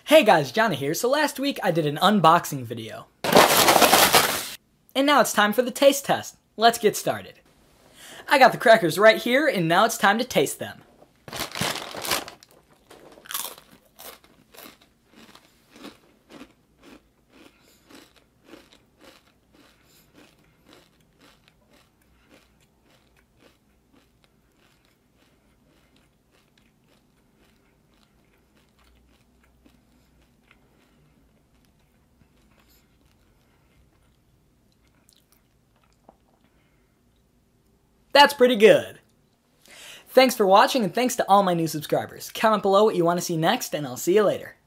Hey guys, Johnny here. So last week I did an unboxing video. And now it's time for the taste test. Let's get started. I got the crackers right here, and now it's time to taste them. That's pretty good. Thanks for watching, and thanks to all my new subscribers. Comment below what you want to see next, and I'll see you later.